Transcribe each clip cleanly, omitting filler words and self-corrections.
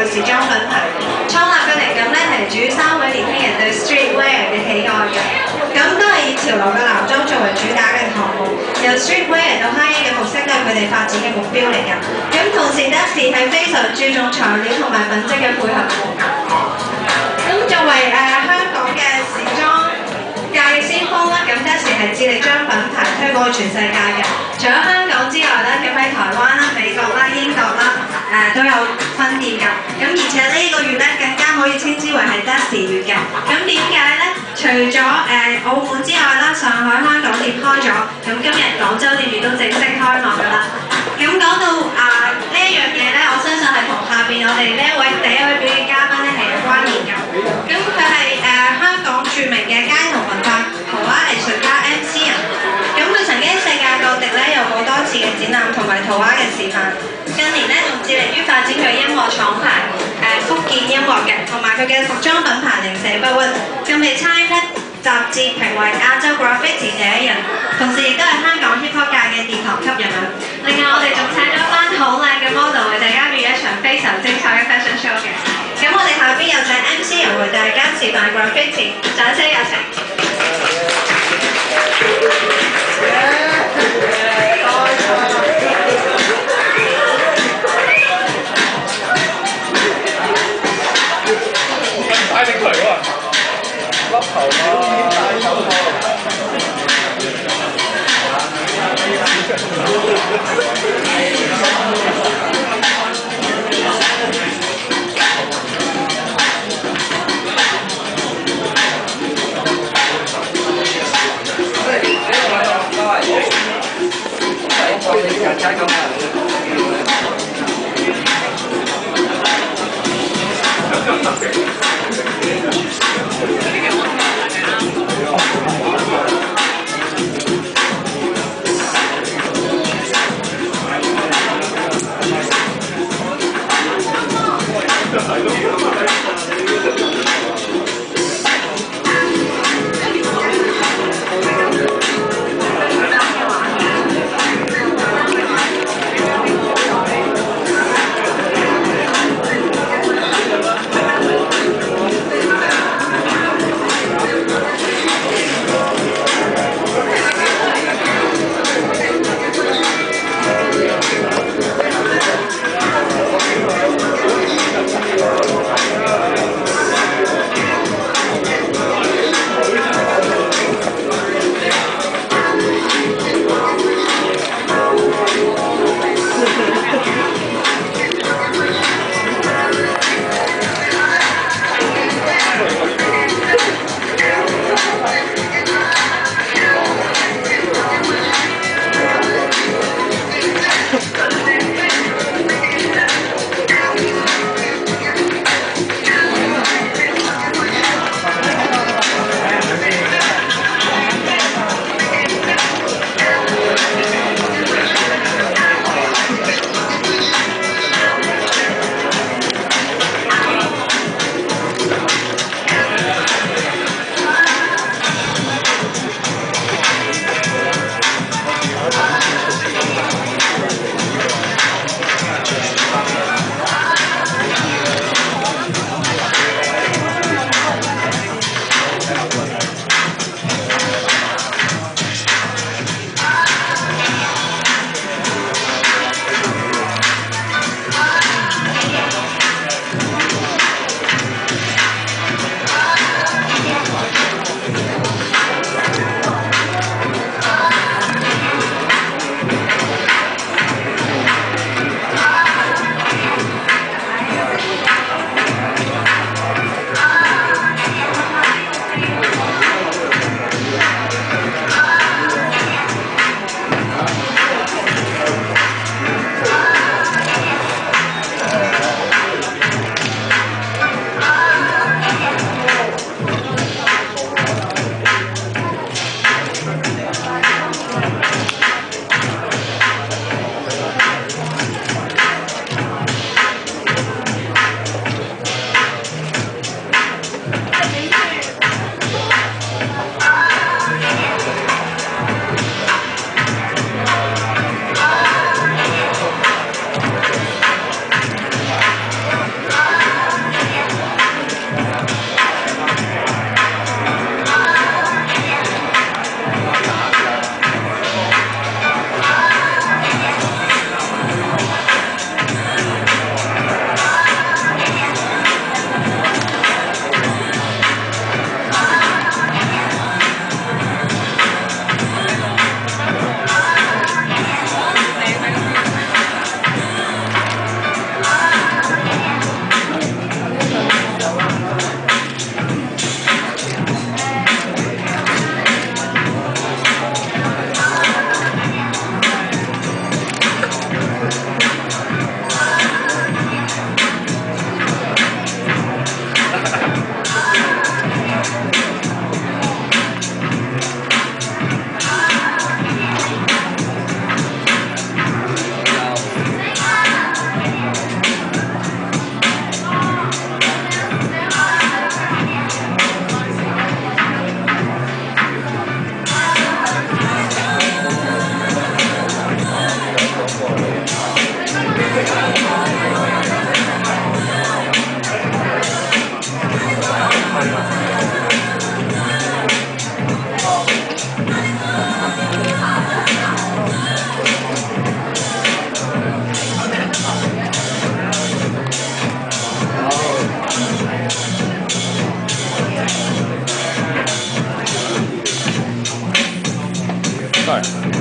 時裝品牌。創立嘅靈感咧係主3位年輕人對 streetwear 嘅喜愛嘅。咁都係以潮流嘅男裝作為主打嘅項目，由 streetwear 到 high-end 嘅服飾都係佢哋發展嘅目標嚟㗎。咁同時 Dusty 係非常注重材料同埋品質嘅配合。咁作為香港嘅時裝界嘅先鋒啦，咁 Dusty 係致力將品牌推廣去全世界嘅。除咗香港之外咧，咁喺台灣啦、美國啦、英國啦，都有分店㗎。咁而且呢個月咧更加可以稱之為係 Dusty 月嘅。咁點解咧？除咗澳門之外啦，上海、香港店開咗，咁今日廣州店亦都正式開幕㗎啦。咁講到呢一樣嘢咧，我相信係同下邊我哋呢一位第一位表演嘉賓咧係有關聯㗎。咁佢係香港著名嘅街頭文化圖畫藝術家 MC 人。咁佢曾經喺世界各地咧有過多次嘅展覽同埋圖畫嘅示範。近年咧仲致力於發展佢音樂廠牌福建音樂嘅，同埋佢嘅服裝品牌零舍不屈，更被《Time》雜誌評為亞洲 graffiti 第一人，同時亦都係香港 hip hop 界嘅殿堂級人物。另外我哋仲請咗一班好靚嘅 model 為大家表演一場非常精彩嘅 fashion show 嘅。咁我哋下邊有請 MC 人為大家示範 graffiti， 掌聲有請。 帶定佢喎，笠頭啦，戴手套。 該。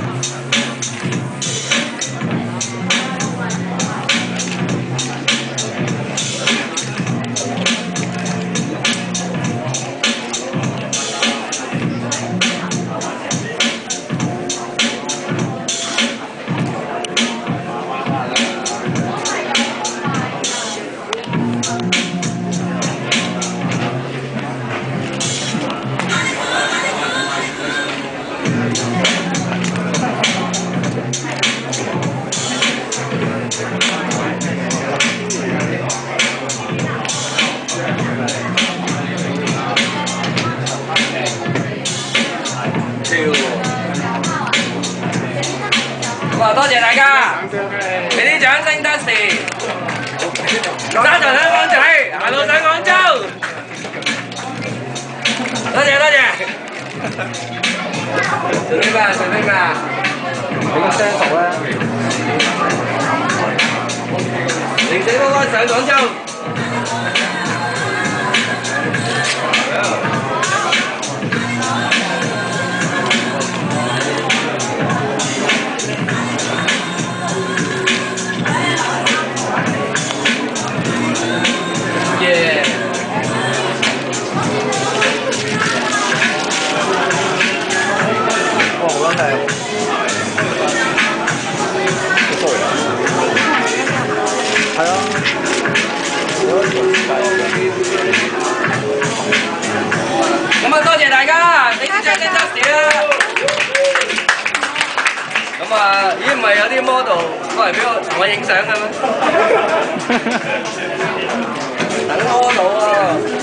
咁啊，多謝大家，俾啲掌聲得時。生在香港仔，行路上廣州。多謝多謝。隨便吧，隨便吧。 俾個聲熟啦。 零四哥哥上廣州。 哇，好撚靚！好多人。係啊。 咁啊，多謝大家，俾啲掌聲得時啦。咁啊，咦唔係有啲 model 過嚟俾我同我影相嘅咩？等 model 啊！